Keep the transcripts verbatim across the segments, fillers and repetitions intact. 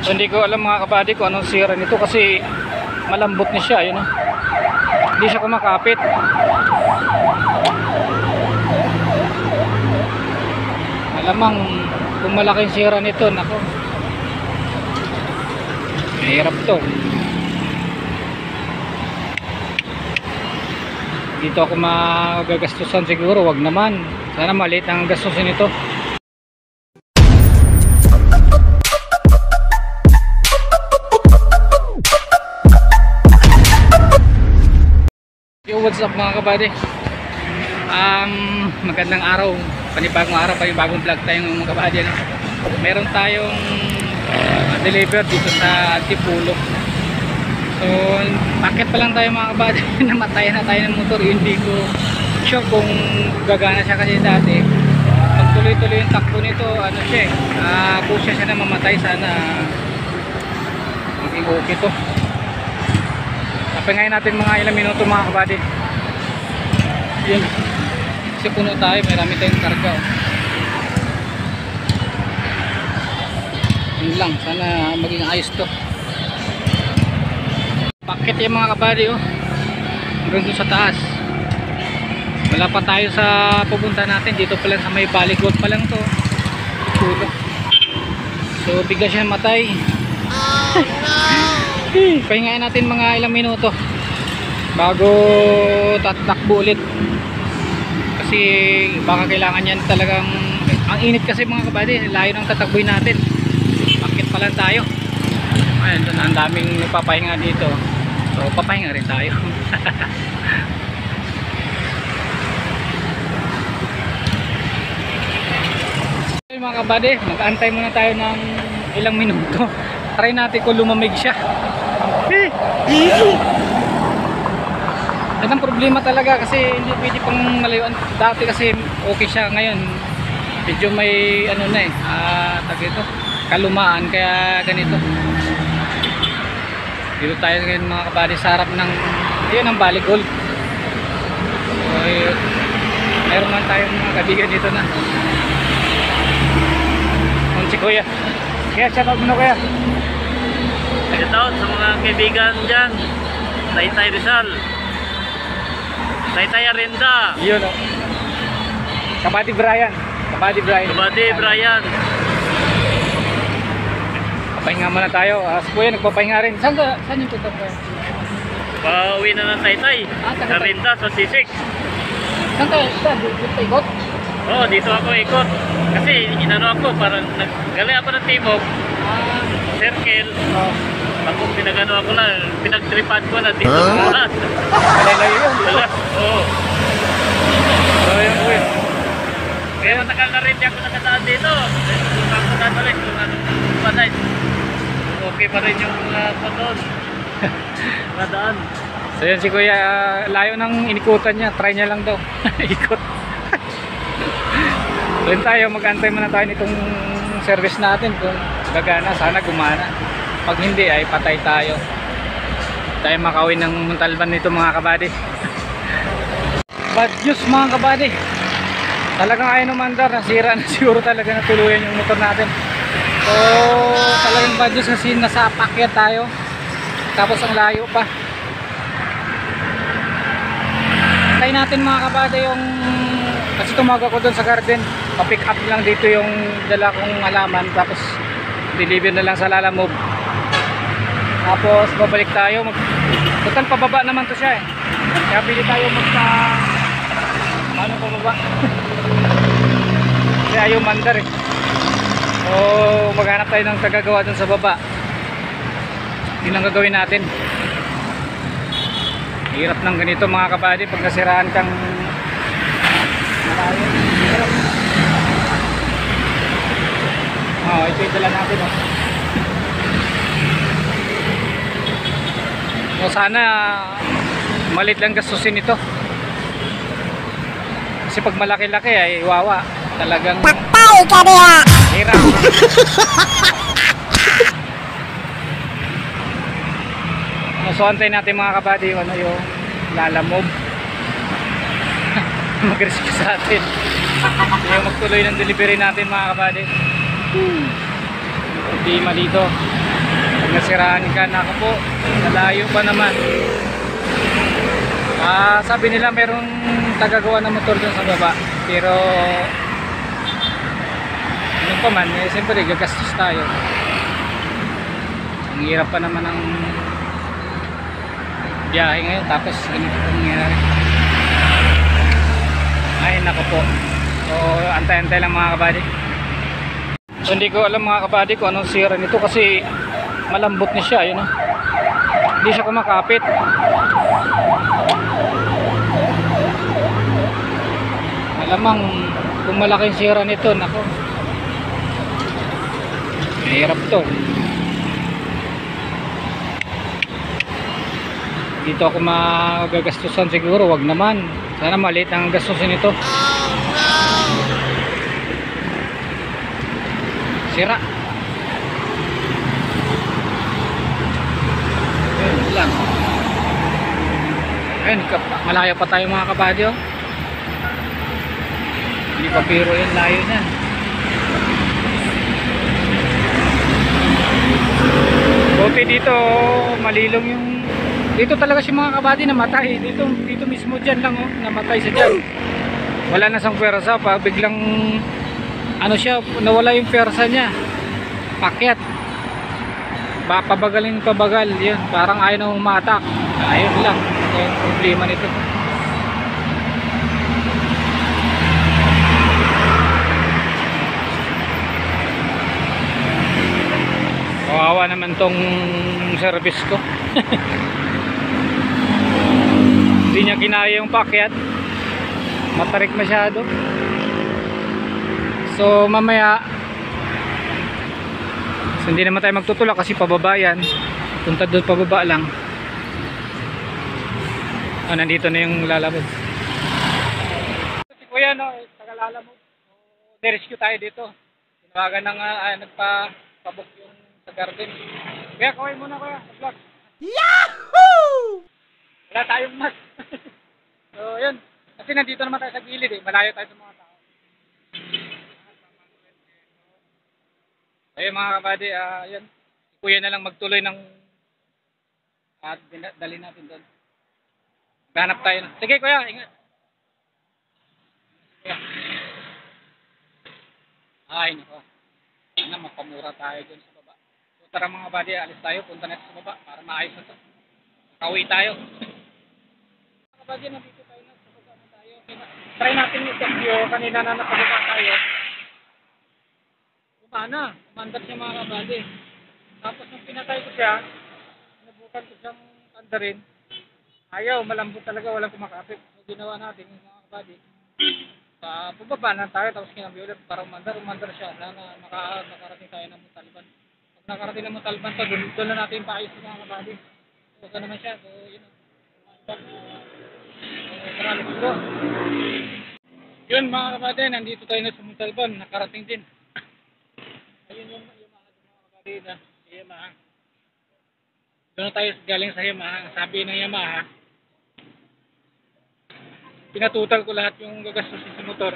So hindi ko alam mga kabady kung anong sira nito kasi malambot na siya, yun, oh. Hindi siya kumakapit. Alamang kung malaking sira nito, nako, mahirap to. Dito ako magagastusan siguro, wag naman. Sana maliit ang gastusin nito. Yo, what's up mga kabady? Um, magandang araw, panibagong araw, panibagong vlog tayong mga kabady, ano? Meron tayong uh, deliver dito sa Antipolo. So, bakit pa lang tayo mga kabady? Namatayan na tayo ng motor. Hindi ko sure kung gagana siya kasi dati. Pag tuloy-tuloy yung takbo nito, ano siya, uh, kusya siya na mamatay. Sana maging okay to. Pahingayin natin mga ilang minuto mga kabady. Yun, kasi puno tayo, may rami tayong karga, oh. Yun lang, sana maging ayos to. Pakit yung mga kabady, oh, hanggang doon sa taas. Wala pa tayo sa pupunta natin. Dito pa lang sa may Baligod pa lang to, puno. So bigla siya matay. Oh no. Pahingayin natin mga ilang minuto bago tatakbo ulit kasi baka kailangan yan talagang, ang init kasi mga kabady, layo ng tatakboy natin. Bakit pa lang tayo. Ayun, doon ang daming nagpapahinga dito, so papahinga rin tayo. Mga kabady, mag-aantay muna tayo ng ilang minuto. Try natin kung lumamig siya. Yan ang problema talaga kasi hindi pwede pang malayuan. Dati kasi okay siya, ngayon medyo may ano na eh, ah, tag ito, kalumaan, kaya ganito. Dito tayo ngayon mga kabady sa harap ng, ayun ang Baligod. So, ayun, mayroon man tayong mga kaibigan dito na. Kung si Kuya, kaya shout out muna Kuya. Shout out sa mga kaibigan dyan, Taytay Rizal, Taytay Arinda, yun, oh. Kabady Brian, Kabady Brian, Kabady Brian. Papahinga muna tayo. Uh, Kuya nagpapahinga rin. Saan ka? Saan yung tutok Kuya? Pauwi na ng Taytay, Ah, sa Arinda, sa C six. Saan ka? Saan? Dito ikot? Oo, dito ako ikot. Kasi inano ako, parang naggali ako ng timog, Ah, circle. oh. Tapos pinagano ako lang, pinagtripan ko na dito sa lahat. Malalayo yun. Oo. So yun Kuya. Kaya matagal na rin di ako nakadaan dito. Kung ako dadalik, kung ano patay, okay pa rin yung mga uh, doon. Nadaan. So yun si Kuya, layo ng inikutan niya. Try niya lang daw. Ikot. So yun tayo, mag-antay muna tayo nitong service natin. Kung gagana, sana gumana. Pag hindi ay patay tayo. Tayo makawin ng Montalban nito mga kabady. Bad news mga kabady. Talagang ayaw numandar, nasira na siguro talaga na tuluyan yung motor natin. So talagang bad news kasi nasa pakyat tayo. Tapos ang layo pa. Tayo natin mga kabady yung, kasi tumawag ako doon sa garden. Pa-pick up lang dito yung dala kong halaman. Tapos deliver na lang sa Lalamove. Tapos babalik tayo mag, total pababa naman to siya eh, kaya pili tayo magpa ano pababa. Kasi ayaw mandar eh, so maghanap tayo ng tagagawa dun sa baba. Yun ang gagawin natin. Hirap ng ganito mga kabady pag nasiraan kang malayo. Hirap. Oh, ito yung dala natin oh. So sana malit lang gastusin ito. Kasi pag malaki-laki ay wawa. Talagang patay ka diha. Hirap. So antayin natin mga kabady yung ano yung Lalamove. Mag-rescue sa atin. Yung magtuloy ng delivery natin mga kabady. Problema dito. nasiraan ka na ako po. Nalayo pa naman. Ah, sabi nila merong tagagawa ng motor dun sa baba. Pero ano pa man, eh, siyempre gagastos tayo. Ang hirap pa naman ng biyahe ngayon, tapos ganito pa nangyayari. Ay nako po. So antay-antay lang mga kabady. So hindi ko alam mga kabady kung anong sira nito kasi malambot na siya, yun, no? Hindi siya kumakapit. Malamang kung malaking sira nito, nako, mahirap to. Dito ako magagastusan siguro, wag naman. Sana maliit ang gastusin nito. Sira. Ayun lang. Ayun, malayo pa tayo mga kabady, oh. Hindi pa biro yun, layo na. Buti dito, malilong yung... Dito talaga si mga kabady namatay. Dito, dito mismo dyan lang, oh, namatay sa dyan. Wala na sang pwersa pa, biglang ano siya, nawala yung pwersa niya. Pakyat. Ba, pabagalin pabagal, yun. Parang ayaw na umatak. Ayun lang, yung problema nito. Kawawa naman tong service ko. Hindi niya kinaya yung pakyat, matarik masyado. So mamaya, so, hindi naman tayo magtutulak kasi pababa yan, punta doon pababa lang. Oh, nandito na yung lalabog. Si kuya, no, taga-lalamog. So, rescue tayo dito. Tinawagan na nga, ay, nagpa-pabok yung sa garden. Kaya kaway muna kuya sa vlog. Yahoo! Wala tayong mas. So yun, kasi nandito naman tayo sa gilid, eh. Malayo tayo sa mga tao. Ayun mga kabady, uh, yun, si kuya na lang magtuloy ng at uh, dali natin doon. Ganap tayo. Sige kuya, ingat. Yeah. Ay nako, sana mapamura tayo dun sa baba. So tara mga kabady, alis tayo, punta natin sa baba para maayos na to. Kauwi tayo. Mga kabady, nandito tayo na, sa baba na tayo. Try natin yung video, kanina na nakababa tayo. Umana, umandar siya mga kabady. Tapos nung pinatay ko siya, nabukan ko siyang andarin. Ayaw, malambot talaga, walang kumakapit. So ginawa natin yung mga kabady. Uh, pababa na tayo, tapos kinambi ulit para umandar. Umandar siya na, na maka, makarating tayo ng Montalban. Pag nakarating ng Montalban to, doon, doon na natin paayos yung mga kabady. So ito naman siya, so yun. Umandar na. Maraming siguro. Yun mga kabady, nandito tayo na sa Montalban, nakarating din. Ayun yung Yamaha, mga kabady na Yamaha. Doon na tayo galing sa Yamaha. Sabi ng Yamaha, pinatutal ko lahat yung gagastusin sa motor.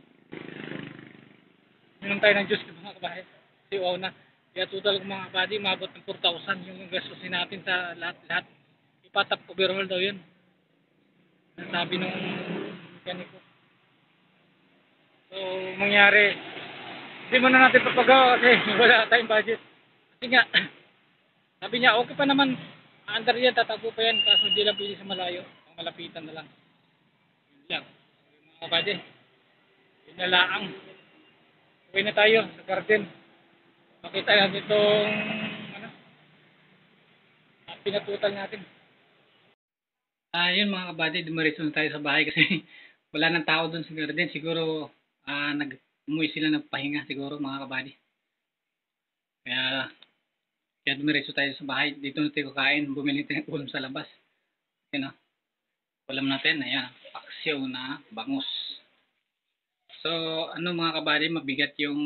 Minum tayo ng Diyos ko mga kabahay. Kasi wow na. Kaya total ko mga kabady, maabot ng four thousand yung gastusin natin sa lahat-lahat. Ipatap overhaul daw yun. Sabi nung mekaniko. So, mangyari, hindi mo na natin papagawa kasi wala tayong budget. Kasi nga, sabi niya, okay pa naman. Under yan, tatago pa yan. Kaso hindi lang pili sa malayo. Ang malapitan na lang. Yun lang. Mga kabady, yun na laang. Uwi na tayo sa garden. Makita natin itong ano, pinatutal natin. Ah, yun mga kabady, dumiretso na tayo sa bahay kasi wala nang tao doon sa garden. Siguro ah, nag-umuwi sila nagpahinga siguro mga kabady. Kaya kaya dumiretso tayo sa bahay. Dito na tayo kakain, bumili tayo ng ulam sa labas. Yun o. Ulam natin, ayan, paksiw na bangus. So, ano mga kabady, mabigat yung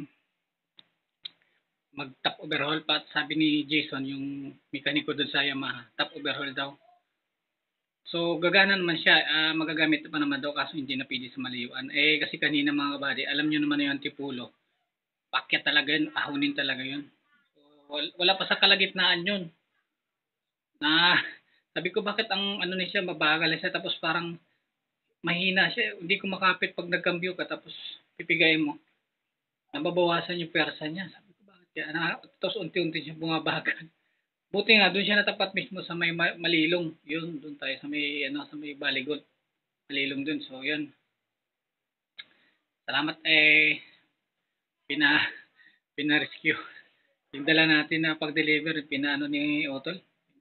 mag-top overhaul pa. Sabi ni Jason, yung mekaniko doon sa Yamaha, top overhaul daw. So, gagana naman siya. Uh, magagamit pa naman daw kaso hindi na pwede sa malayuan. Eh, kasi kanina mga kabady, alam nyo naman yung antipulo. Pakyat talaga yun, ahunin talaga yun. So, Wal- Wala pa sa kalagitnaan yun. Na sabi ko bakit ang ano niya siya mabagal na siya tapos parang mahina siya. Hindi ko makapit pag nagkambyo ka tapos pipigayin mo. Nababawasan yung pwersa niya. Sabi ko bakit kaya? Na, tapos unti-unti siya bumabagal. Buti nga doon siya natapat mismo sa may ma- malilong. Yun, doon tayo sa may ano sa may baligon. Malilong doon. So yun. Salamat eh pina pina-rescue. Yung dala natin na pag-deliver, pinaano ni Otol.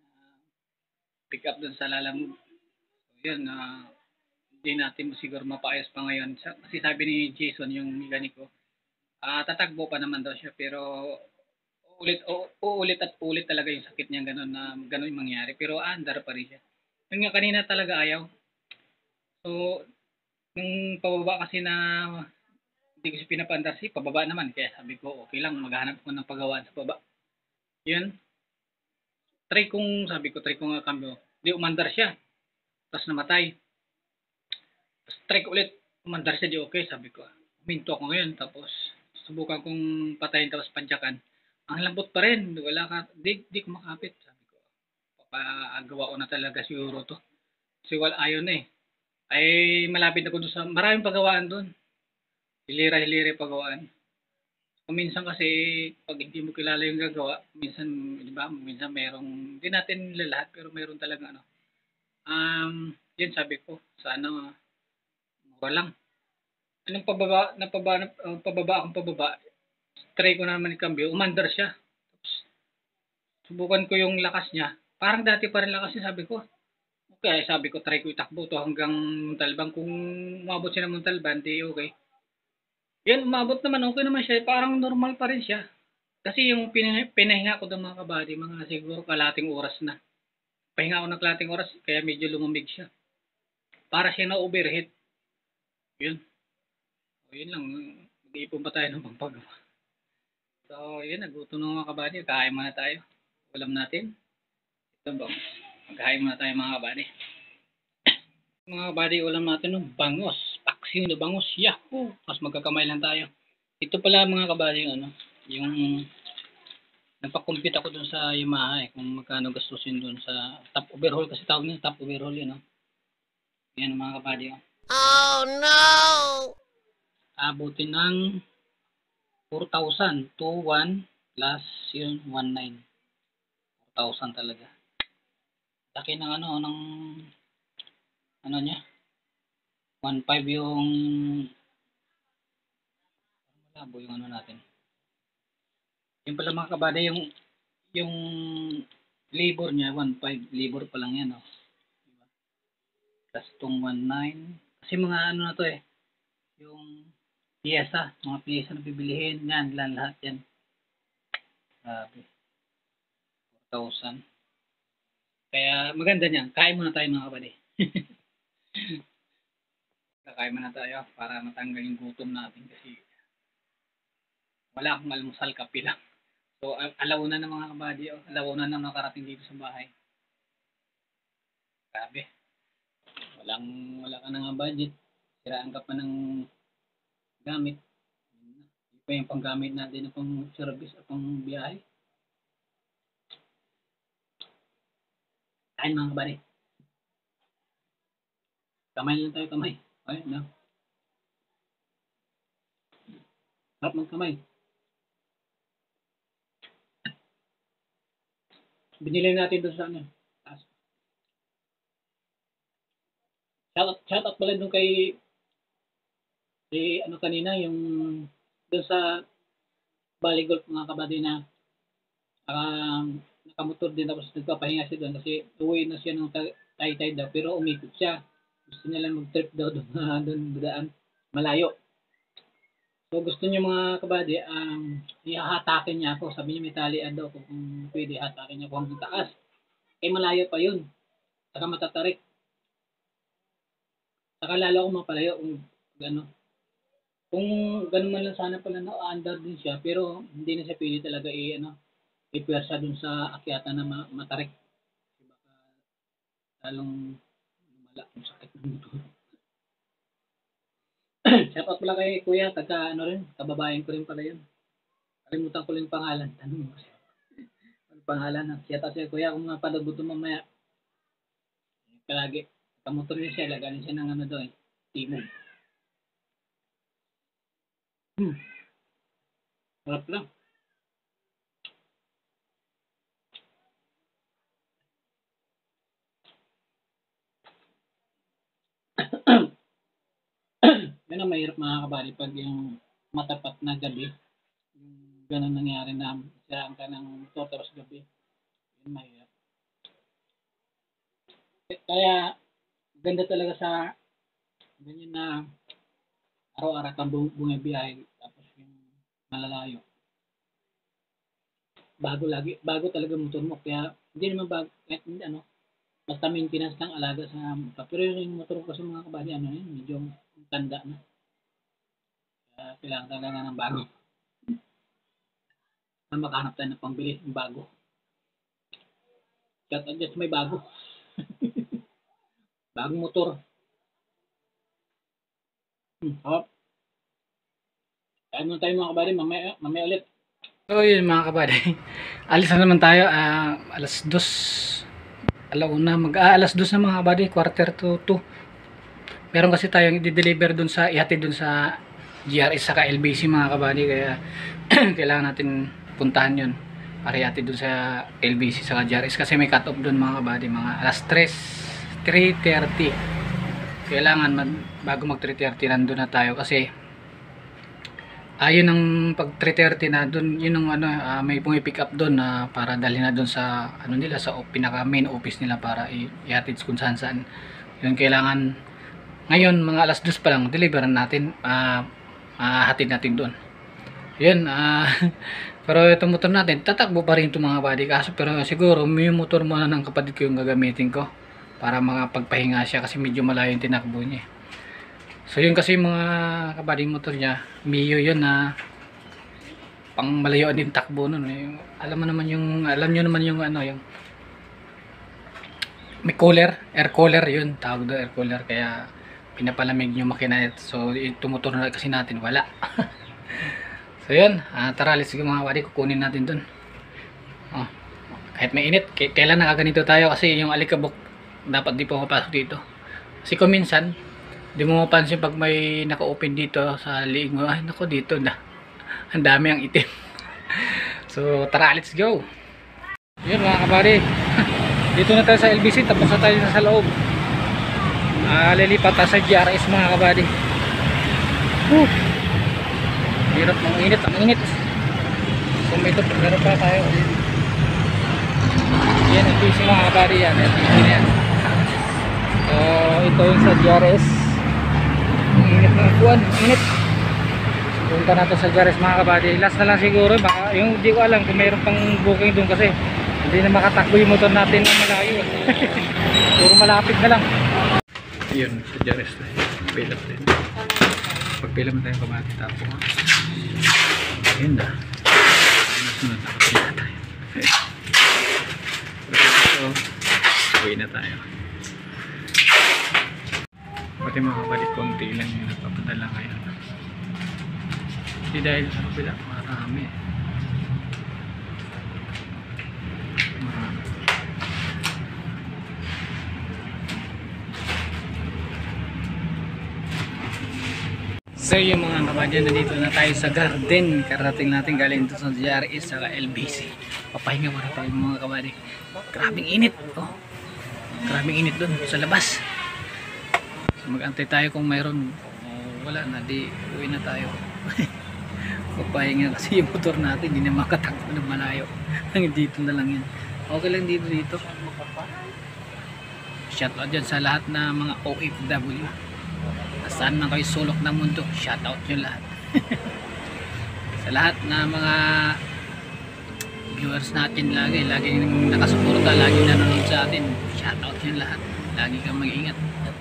Pick up doon sa Lalamove. So yun, ah hindi natin siguro mapaayos pa ngayon. Kasi sabi ni Jason, yung mechanic ko, ah tatagbo pa naman daw siya pero ulit o, uulit at ulit talaga yung sakit niya ganun na ganun yung mangyari pero andar pa rin siya. Yun nga kanina talaga ayaw. So nung pababa kasi na hindi ko siya pinapandar si pababa naman kaya sabi ko okay lang maghanap ko ng pagawaan sa baba. Yun, try kong sabi ko try ko nga cambio. Di umandar siya. Tapos namatay. Tapos try ko ulit umandar siya di okay sabi ko. Minto ako ngayon tapos subukan kong patayin tapos pansyakan. Ang lambot pa rin. Wala ka, di, di ko makapit. Sabi ko, papagawa ko na talaga siguro to. Kasi wala, ayaw na eh. Ay, malapit ako doon sa, maraming pagawaan doon. Hilira-hilira pagawaan. Kung minsan kasi, pag hindi mo kilala yung gagawa, minsan, di ba, minsan merong, hindi natin lahat, pero meron talaga ano. Um, yun sabi ko, sana, mura lang. Anong pababa, napaba, uh, pababa akong pababa, try ko naman i-cambio, umandar siya. Tapos, subukan ko yung lakas niya. Parang dati pa rin lakas niya, sabi ko. Okay, sabi ko, try ko itakbo to hanggang Montalban. Kung umabot siya ng Montalban, di okay. Yan, umabot naman, okay naman siya. Parang normal pa rin siya. Kasi yung pinahinga, pinahinga ko ng mga kabady, mga siguro kalating oras na. Pahinga ako ng kalating oras, kaya medyo lumamig siya. Para siya na overheat. Yun. O, yun lang. Mag-iipon pa tayo ng pampagawa. So, yun, nagutom ng mga kabady. Kain muna tayo. Ulam natin. Ito ba? Magkain muna tayo mga kabady. Mga kabady, ulam natin ng bangos. Paksiw na bangos. Yahoo! Mas magkakamay lang tayo. Ito pala mga kabady, yung ano, yung nagpa-compute ako dun sa Yamaha eh, kung magkano gastusin dun sa top overhaul kasi tawag niya top overhaul yun, no? Yan mga kabady, oh. Oh no! Abutin ng four thousand, two one plus yun, one nine. four thousand talaga. Laki ng ano, ng ano niya, one five yung malabo yung ano natin. Yung pala mga kabady, yung yung labor niya, one five, labor pa lang yan, oh. Diba? Plus tong one nine. Kasi mga ano na to eh, yung piyesa, mga piyesa na bibilihin, yan, lan, lahat yan. Grabe. four thousand. Kaya maganda niyan, kain muna tayo mga kabady. Kakain muna tayo para matanggal yung gutom natin kasi wala akong almusal, kape lang. So, alauna na mga kabady, oh. Alauna na nakarating dito sa bahay. Grabe. Walang, wala ka na nga budget. Siraan ka pa ng gamit. Hindi pa yung panggamit natin na pang service at pang biyahe. Kain mga kabady. Kamay lang tayo, kamay. Ayun na. Harap magkamay. Binili natin doon sa ano. Shout out, shout out pala doon kay si ano kanina yung doon sa Bali Golf mga kabady na um, nakamotor din tapos nagpapahinga siya doon kasi uwi na siya ng Taytay daw pero umikot siya. Gusto niya lang mag-trip daw doon, doon daan malayo. So gusto niyo mga kabady, um, ihahatakin niya ako. Sabi niya may talian daw kung pwede hatakin niya ako hanggang taas. Eh malayo pa yun. Saka matatarik. Saka lalo ako mapalayo kung gano'n. Kung gano'n man lang sana pala na under din siya, pero hindi na siya pwede talaga i ano, ipwersa dun sa akyatan na ma- matarik. Baka lalong lumala kung sakit ng motor. Shout out pala kay Kuya, taga ano rin, kababayan ko rin pala yun. Kalimutan ko lang yung pangalan. Tanong mo siya. pangalan. Shout out siya, kuya, kung mapanood mo ito mamaya. Kalagi, kamotor niya siya, laganin siya ng ano doon, timog. Hmm. Sarap lang. Yan ang mahirap mga kabali pag yung matapat na gabi. Yung ganun nangyari na siraan ka ng motor tapos gabi. Yun mahirap. Kaya ganda talaga sa ganyan na araw-araw kang bum- bumibiyahe tapos yung malalayo. Bago lagi, bago talaga motor mo. Kaya hindi naman bago, kahit hindi ano, basta maintenance lang alaga sa motor. Pero yung motor ko sa mga kabali, ano yun, medyo tanda na. Kaya kailangan talaga ng bago. Na makahanap tayo ng pambili ng bago. Shout out dyan sa may bago. Bagong motor. Hmm, hop. Kaya muna tayo mga kabali, mamaya, mamaya ulit. So yun mga kabali, alis na naman tayo, uh, alas dos, alauna, mag ah, alas dos na mga kabali, quarter to two. Meron kasi tayong i-deliver dun sa, ihatid dun sa G R S saka L B C mga kabali, kaya kailangan natin puntahan yun para ihatid dun sa L B C saka G R S kasi may cut off dun mga kabali, mga alas tres, three thirty. Kailangan mag, bago mag three thirty nandun na tayo kasi ayun ang pag three thirty na doon, yun ang ano, uh, may pumipick up doon na uh, para dalhin na doon sa ano nila, sa pinaka main office nila para i-hatid kung saan saan. Yun kailangan ngayon mga alas dos pa lang deliveran natin, uh, uh, hatid natin doon. Yun, uh, pero itong motor natin tatakbo pa rin itong mga body kaso, pero siguro may motor muna ng kapatid ko yung gagamitin ko para makapagpahinga siya kasi medyo malayo yung tinakbo niya. So yun kasi mga kabading motor niya, Mio yun na pang malayo din takbo nun. Yung, alam mo naman yung, alam nyo naman yung ano, yung may cooler, air cooler yun, tawag doon air cooler, kaya pinapalamig yung makina. So itong motor na kasi natin, wala. So yun, uh, tara, let's go mga kabading, kukunin natin dun. Oh, kahit may init, kailan nakaganito tayo kasi yung alikabok dapat di po mapasok dito. Kasi kung minsan, di mo mapansin pag may naka-open dito sa liig mo, ay nako dito na ang dami ang itim. So tara, let's go. Yun mga kabady, dito na tayo sa L B C, tapos na tayo na sa loob. uh, lilipat tayo sa G R S mga kabady. Woo! Hirap, ang init, ang init. So may ito, meron pa tayo. Yan L B C mga kabady, yan L B C na yan. So ito yung sa G R S. Ang init ng buwan, init. Punta natin sa G R S mga kabady. Last na lang siguro, baka yung hindi ko alam kung mayroon pang booking doon kasi hindi na makatakbo yung motor natin ng malayo. Puro malapit na lang. Ayun, sa G R S tayo. Pagpila tayo. Pagpila mo tayo kabady tapo. Ayun na. Nasunod na kapila tayo. So, uwi na tayo. Pati mga kabalik, konti lang yung nagpapadala ngayon. Hindi dahil sa kapila, marami. Marami. So yung mga kabadyan, nandito na tayo sa garden. Karating natin galing ito sa G R S sa L B C. Papahinga muna tayo mga kabadyan. Grabing init. Oh. Grabing init dun sa labas. So mag-antay tayo kung mayroon. Oh, wala na, di uwi na tayo. Papahinga kasi yung motor natin hindi na makatakbo ng malayo. Dito na lang yan. Okay lang dito dito. Shoutout dyan sa lahat na mga O F W. Saan na kayo sulok ng mundo, shoutout nyo lahat. Sa lahat na mga viewers natin lagi, lagi nakasuporta, lagi nanonood sa atin, shoutout nyo lahat. Lagi kang mag-iingat.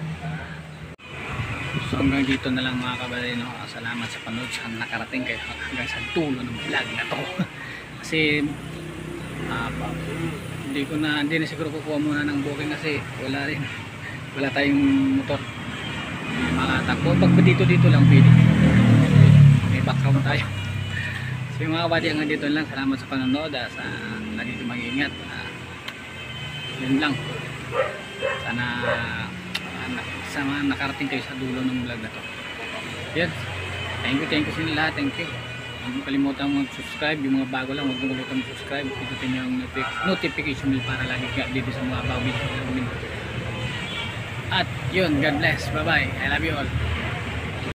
So hanggang dito na lang mga kabalay, no? Salamat sa panood, sa nakarating kayo hanggang sa dulo ng vlog na to. Kasi uh, hindi ko na, hindi na siguro kukuha muna ng booking kasi wala rin, wala tayong motor. Makatakbo pag dito dito lang pwede, may background tayo. So yung mga kabady, hanggang dito lang. Salamat sa panonood, sa lagi kong mag-iingat. ingat. Ah, yun lang. Sana uh, sana nakarating kayo sa dulo ng vlog na to. Yan. Thank you, thank you sa inyo lahat. Thank you. Huwag mo kalimutan mag-subscribe. Yung mga bago lang, huwag mo kalimutan mag-subscribe. Ikutin yung notification bell para lagi ka update sa mga bago video. At yun, God bless. Bye bye. I love you all.